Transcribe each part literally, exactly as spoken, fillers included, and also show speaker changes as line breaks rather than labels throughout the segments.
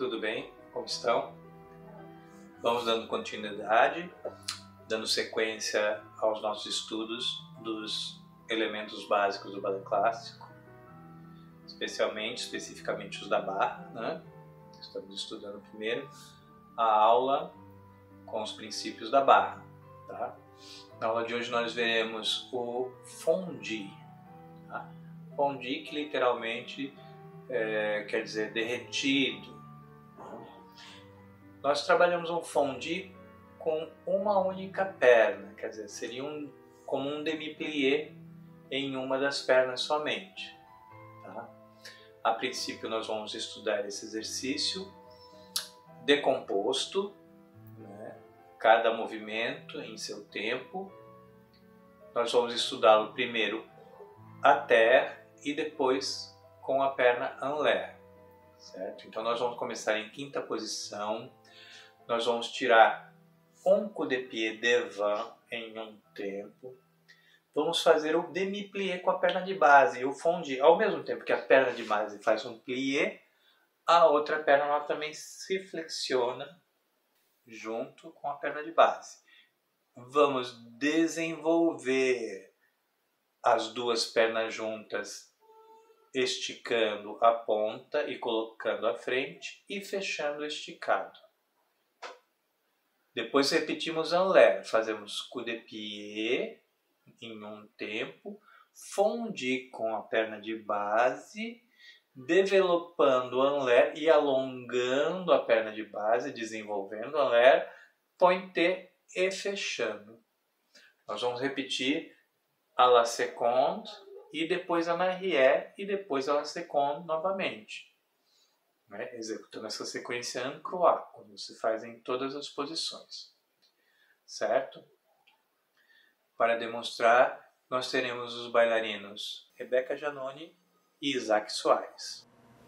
tudo bem? Como estão? Vamos dando continuidade, dando sequência aos nossos estudos dos elementos básicos do balé clássico, especialmente, especificamente os da barra, né? Estamos estudando primeiro a aula com os princípios da barra, tá? Na aula de hoje nós veremos o fondue, tá? Fondue, que literalmente é, quer dizer derretido. Nós trabalhamos um fondue com uma única perna, quer dizer, seria um, como um demi-plié em uma das pernas somente. Tá? A princípio nós vamos estudar esse exercício decomposto, né? Cada movimento em seu tempo. Nós vamos estudá-lo primeiro à terre e depois com a perna en l'air, certo? Então nós vamos começar em quinta posição. Nós vamos tirar um coup de pied devant em um tempo. Vamos fazer o demi-plié com a perna de base e o fondue. Ao mesmo tempo que a perna de base faz um plié, a outra perna ela também se flexiona junto com a perna de base. Vamos desenvolver as duas pernas juntas, esticando a ponta e colocando à frente e fechando o esticado. Depois repetimos en l'air, fazemos coup de pied em um tempo, fondue com a perna de base, developando en l'air e alongando a perna de base, desenvolvendo en l'air, pointé e fechando. Nós vamos repetir à la seconde e depois en arrière e depois à la seconde novamente. Né? Executando essa sequência en croix, quando se faz em todas as posições. Certo? Para demonstrar, nós teremos os bailarinos Rebeca Janoni e Isaac Soares.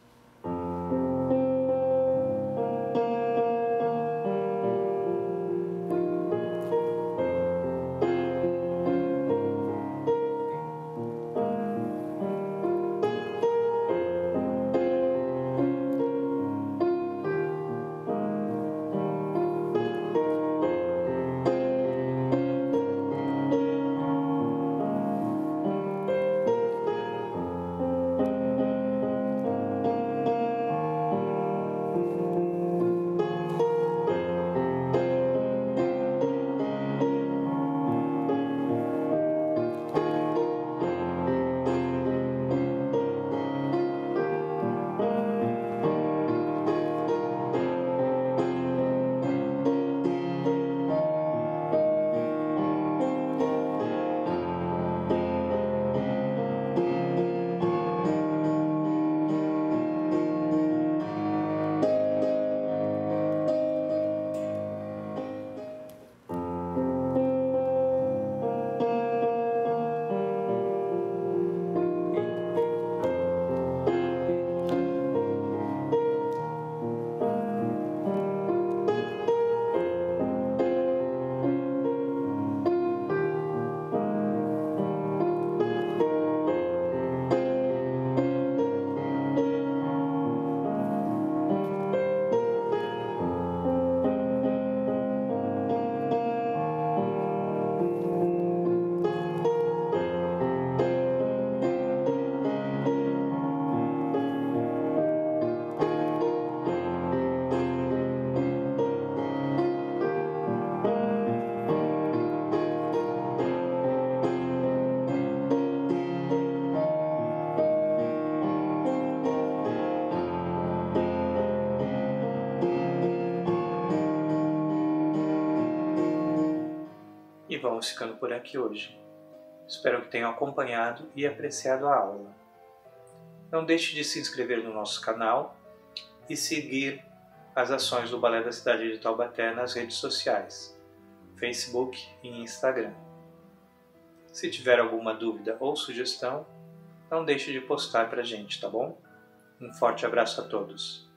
E vamos ficando por aqui hoje. Espero que tenham acompanhado e apreciado a aula. Não deixe de se inscrever no nosso canal e seguir as ações do Balé da Cidade de Taubaté nas redes sociais, Facebook e Instagram. Se tiver alguma dúvida ou sugestão, não deixe de postar pra gente, tá bom? Um forte abraço a todos!